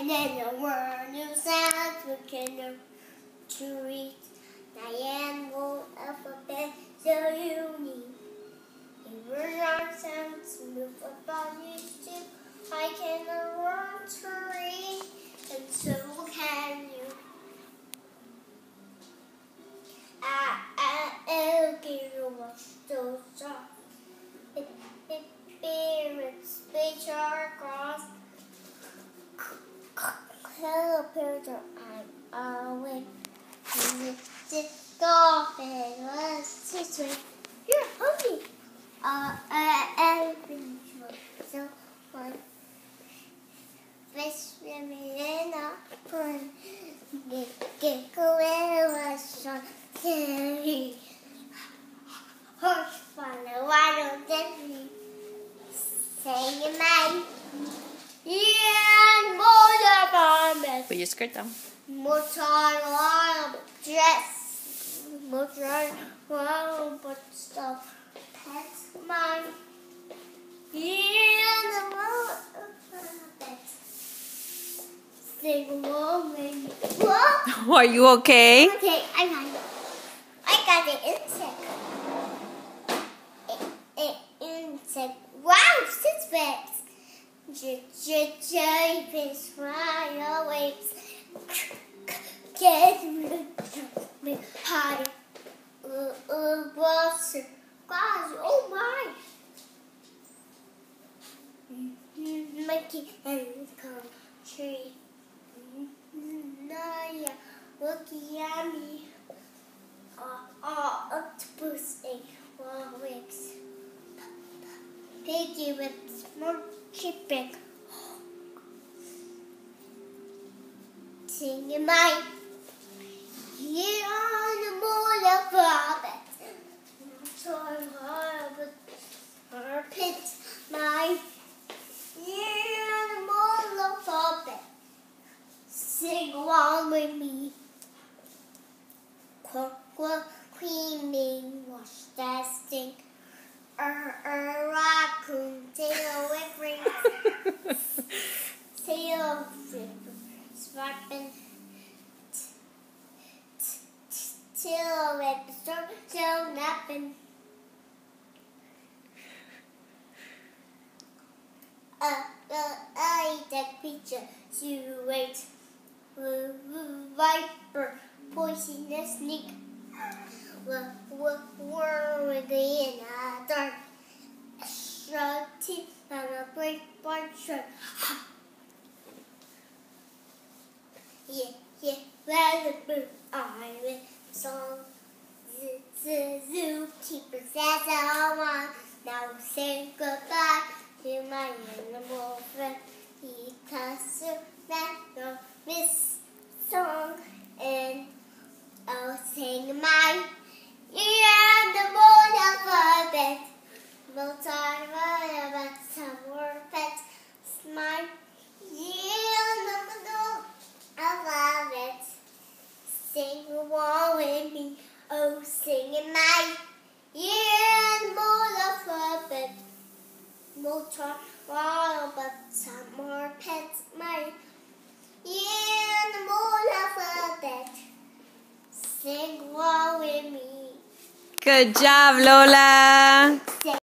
then the world new sounds we can to read. Diane will alphabet so unique. In our sounds move our bodies too. I can learn to read, and so can you. I'll give you a still soft. It spirits which are crossed. Hello, Peter, I'm awake. This dolphin was this way. You're hungry. Everything so fun. Fish swimming in a pond. Get away was so scary. Horse follow, why don't they say your mind? Yeah, more bomb. Put your skirt down. More time, dress. More time, but stuff. Pets mine. Yeah, the world. Sing along with me. What? Are you okay? Okay, I got the insect. Insect. Wow, 6 bags. Jellyfish fly away. Get me high. Water. Gosh, oh my. Monkey and country. Naya, looking at me. Octopus and walrus. Piggy with small chicken. Singing my here on the moon of rabbits. So hard with her pits. My here on the moon of rabbits. Sing along with me. Cleaning, wash that stink. Raccoon, tail with rings. Tail swiping. Tail with storm, tail napping. I that creature, you wait. Viper, poisonous snake. Worm in the dark. Shrug teeth and a great barn shrug. Yeah, rabbit, I will song. Zookeeper says I want. Now say goodbye to my animal friend. Because you never miss song, and I'll sing my yeah, the moon of a bed. No time about some more pets. Smile, yeah, the middle of it. Sing along with me, oh, singing my yeah, the moon of a bed. No time about some more pets. My yeah, the moon of a bed. Sing along with me. Good job, Lola.